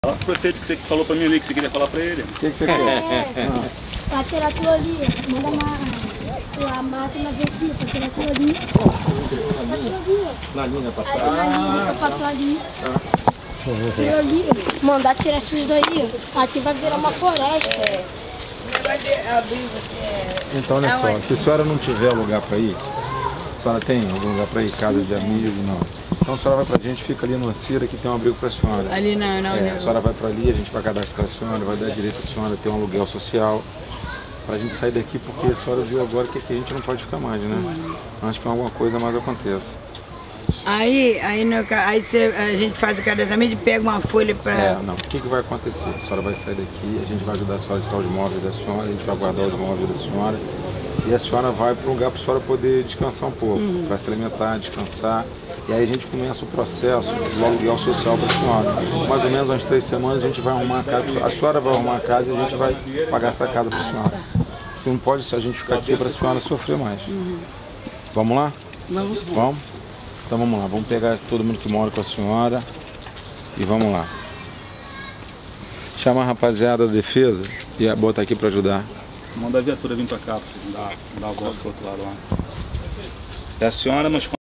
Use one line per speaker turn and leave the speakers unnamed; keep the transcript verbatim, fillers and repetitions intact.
Fala pro prefeito que você falou pra mim ali, que você queria falar pra ele.
O que, que você quer?
É, pra tirar aquilo ali, manda na, a máquina vir aqui, pra tirar aquilo ali. Aquilo ali, ó.
Na linha pra
Aí na linha pra passar ali. Aquilo ali, mandar tirar esses daí, ó. Aqui vai virar uma floresta.
Então, olha só, se a senhora não tiver lugar para ir, a senhora tem algum lugar para ir, casa de amigo, não. Então a senhora vai pra gente, fica ali numa cira que tem um abrigo para a senhora.
Ali na, na
É, a senhora vai para ali, a gente vai cadastrar a senhora, vai dar direito à senhora ter um aluguel social, para a gente sair daqui, porque a senhora viu agora que aqui a gente não pode ficar mais, né? Uhum. Acho que alguma coisa mais aconteça.
Aí, aí, no, aí cê, a gente faz o cadastramento e pega uma folha para...
É, não, o que, que vai acontecer? A senhora vai sair daqui, a gente vai ajudar a senhora a tirar os móveis da senhora, a gente vai guardar os móveis da senhora e a senhora vai para um lugar para a senhora poder descansar um pouco, uhum. para se alimentar, descansar. E aí a gente começa o processo do aluguel social para a senhora. Mais ou menos umas três semanas a gente vai arrumar a casa, a senhora vai arrumar a casa e a gente vai pagar essa casa para a senhora. Não pode a gente ficar aqui para a senhora sofrer mais. Uhum. Vamos lá?
Vamos.
Vamos? Então vamos lá, vamos pegar todo mundo que mora com a senhora e vamos lá. Chama a rapaziada da defesa e bota aqui para ajudar.
Manda a viatura vir pra cá, pra dar, dar a volta pro outro lado lá. É a senhora, mas